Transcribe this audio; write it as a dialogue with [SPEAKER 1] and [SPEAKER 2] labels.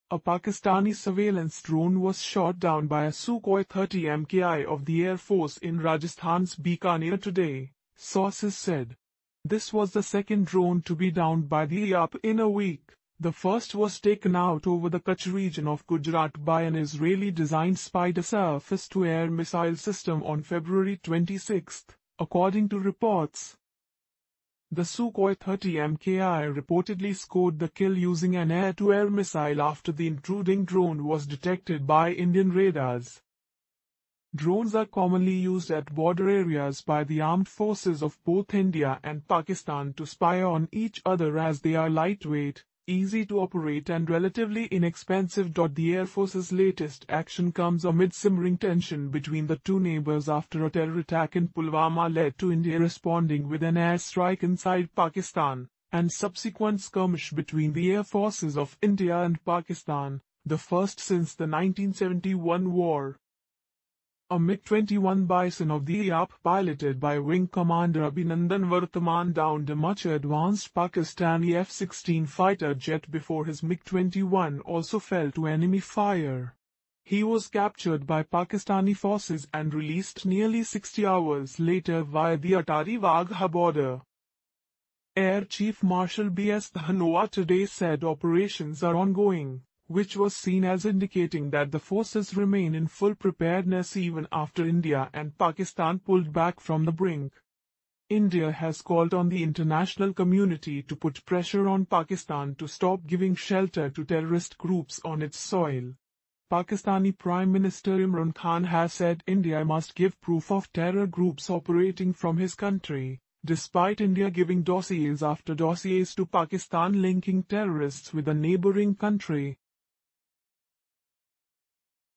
[SPEAKER 1] A Pakistani surveillance drone was shot down by a Sukhoi 30 MKI of the Air Force in Rajasthan's Bikaner today, sources said. This was the second drone to be downed by the IAP in a week. The first was taken out over the Kutch region of Gujarat by an Israeli-designed SPYDER surface-to-air missile system on February 26, according to reports. The Sukhoi 30 MKI reportedly scored the kill using an air-to-air missile after the intruding drone was detected by Indian radars. Drones are commonly used at border areas by the armed forces of both India and Pakistan to spy on each other as they are lightweight, easy to operate and relatively inexpensive. The Air Force's latest action comes amid simmering tension between the two neighbors after a terror attack in Pulwama led to India responding with an airstrike inside Pakistan, and subsequent skirmish between the air forces of India and Pakistan, the first since the 1971 war. A MiG-21 Bison of the IAP piloted by Wing Commander Abhinandan Varthaman downed a much advanced Pakistani F-16 fighter jet before his MiG-21 also fell to enemy fire. He was captured by Pakistani forces and released nearly 60 hours later via the Atari-Wagha border. Air Chief Marshal B.S. Dhanoa today said operations are ongoing, which was seen as indicating that the forces remain in full preparedness even after India and Pakistan pulled back from the brink. India has called on the international community to put pressure on Pakistan to stop giving shelter to terrorist groups on its soil. Pakistani Prime Minister Imran Khan has said India must give proof of terror groups operating from his country, despite India giving dossiers after dossiers to Pakistan linking terrorists with a neighboring country.